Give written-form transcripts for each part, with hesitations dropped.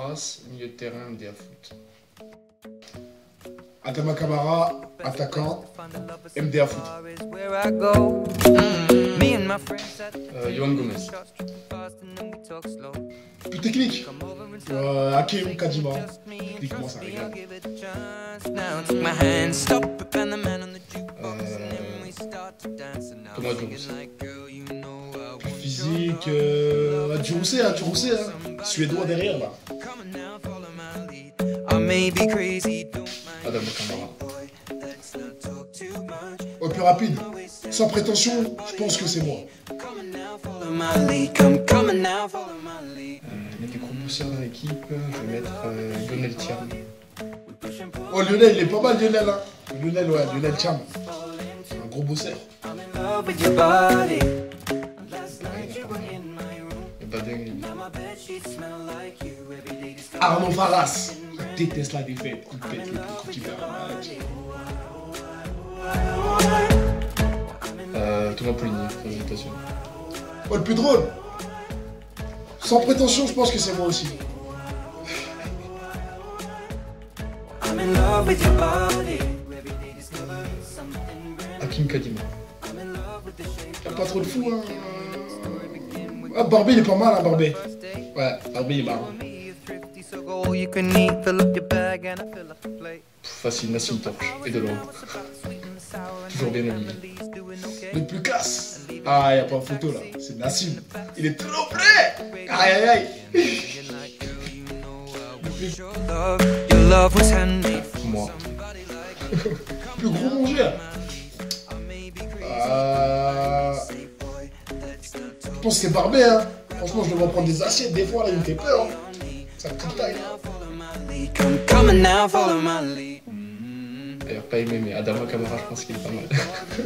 Arras, milieu de terrain, MDA Foot. Adama Camara, attaquant, MDA Foot. Yohan Gomez. Plus technique. Hakim Kadima. Techniquement, ça régale. Thomas Durousset. Plus physique. Durousset, hein. Suédois derrière, là. Adama Camara. Au plus rapide. Sans prétention, je pense que c'est moi. Il y a des gros bosseurs dans l'équipe. Je vais mettre Lionel Thiam. Oh, Lionel, il est pas mal, Lionel, hein. Lionel Thiam. C'est un gros bosseur. Il y a Badin. Arnaud Faras. Je déteste la défaite. Il pète les coups qui perd un match. Thomas Poligny, présentation. Oh, le plus drôle. Sans prétention, je pense que c'est moi aussi. Hakim Kadima. Y'a pas trop de fou, hein. Ah, Barbé, il est pas mal, hein, Barbé. Ouais, Barbé, il est marrant. Facile, Nassim Torche et Delors. Toujours bien habillé. Le plus classe. Ah, y'a pas photo là. C'est Nassim. Il est trop prêt. Aïe aïe aïe. Moi. Plus gros manger. Je pense que c'est Barbé, hein. Franchement, je devrais prendre des assiettes des fois là, il me fait peur. Hein. Sa petite taille. D'ailleurs, pas aimé, mais Adama Camara, je pense qu'il est pas mal.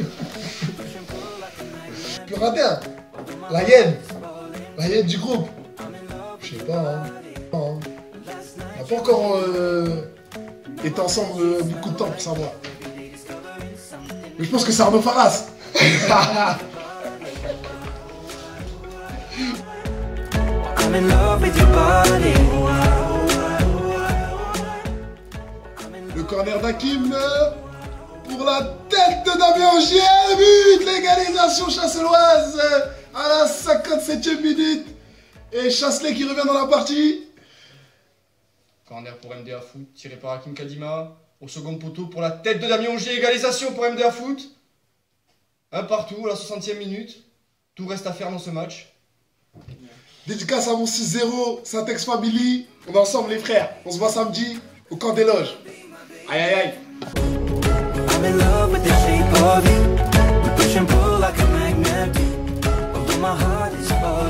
Plus radin. La hyène du groupe. Je sais pas, hein. On n'a pas encore été ensemble beaucoup de temps pour savoir. Mais je pense que c'est Arnaud Faras. Le corner d'Hakim pour la tête de Damien Ogier. But, l'égalisation chasseloise à la 57e minute. Et Chasselet qui revient dans la partie. Corner pour MDA Foot, tiré par Hakim Kadima. Au second poteau pour la tête de Damien Ogier, égalisation pour MDA Foot. Un partout à la 60e minute. Tout reste à faire dans ce match. Dédicace à mon 6-0, Syntex Family. On est ensemble les frères. On se voit samedi au camp des loges. Aïe aïe aïe. I'm in love with the shape of you. We push and pull like a magnet. Although my heart is far.